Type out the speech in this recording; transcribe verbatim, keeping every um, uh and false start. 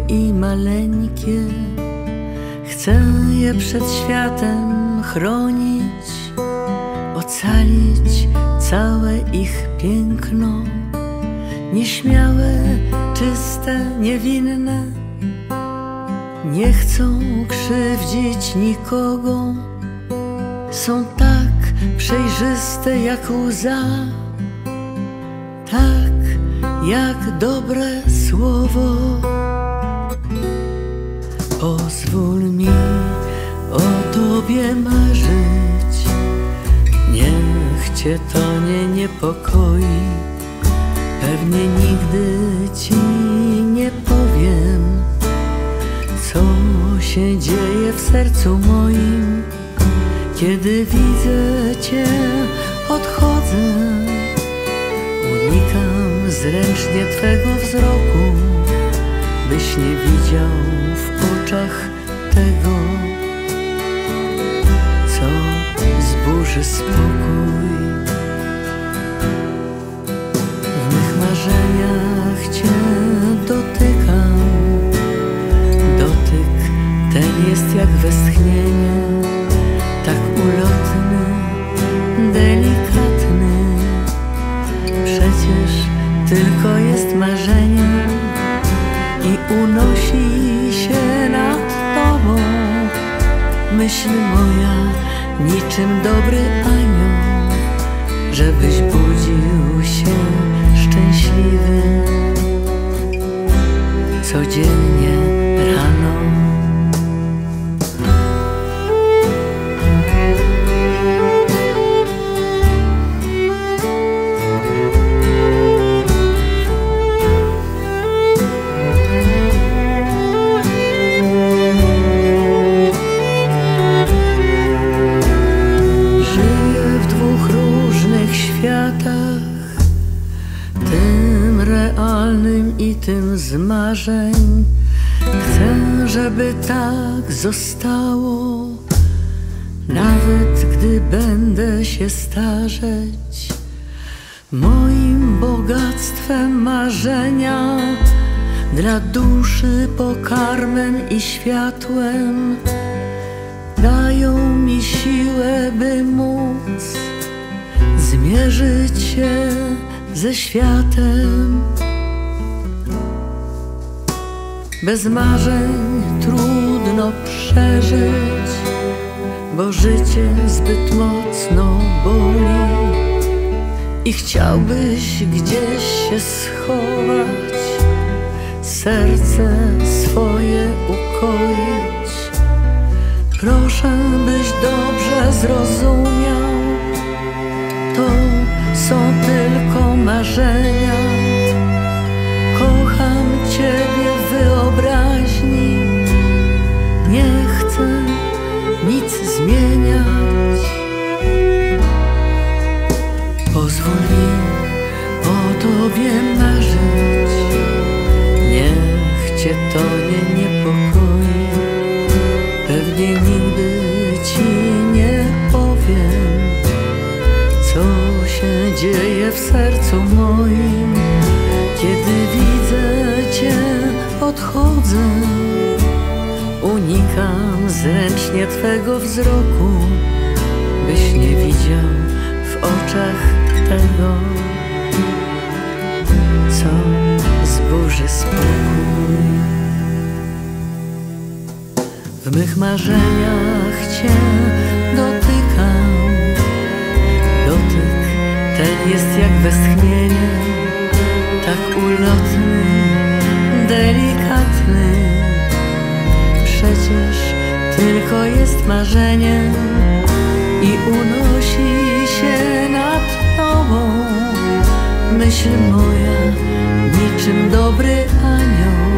i maleńkie, chcę je przed światem chronić, ocalić całe ich piękno. Nieśmiałe, czyste, niewinne, nie chcą krzywdzić nikogo. Są tak przejrzyste jak łza, tak jak dobre słowo. Pozwól mi o Tobie marzyć, niech Cię to nie niepokoi. Pewnie nigdy Ci nie powiem, co się dzieje w sercu moim. Kiedy widzę Cię, odchodzę, unikam zręcznie Twego wzroku, byś nie widział w oczach tego, co zburzy spokój. W mych marzeniach Cię dotykam, dotyk ten jest jak westchnienie, tak ulotny, delikatny. Przecież tylko jest marzeniem i unosi się nad Tobą myśl moja, niczym dobry anioł, żebyś budził się szczęśliwy codziennie rano. Tym realnym i tym z marzeń. Chcę, żeby tak zostało, nawet gdy będę się starzeć. Moim bogactwem marzenia, dla duszy pokarmem i światłem, dają mi siłę, by móc zmierzyć się ze światem. Bez marzeń trudno przeżyć, bo życie zbyt mocno boli i chciałbyś gdzieś się schować, serce swoje ukoić. Proszę, byś dobrze zrozumiał, to są tylko marzenia. Kocham Ciebie w wyobraźni, nie chcę nic zmieniać. Pozwól mi o Tobie marzyć, niech Cię to nie niepokoi. Pewnie nigdy Ci nie powiem, co się dzieje w sercu moim. Kiedy widzę Cię, odchodzę, unikam zręcznie Twego wzroku, byś nie widział w oczach tego, co zburzy spokój. W mych marzeniach Cię dotykam, dotyk ten jest jak westchnienie, tak ulotny, delikatny. Przecież tylko jest marzeniem i unosi się nad Tobą myśl moja, niczym dobry anioł,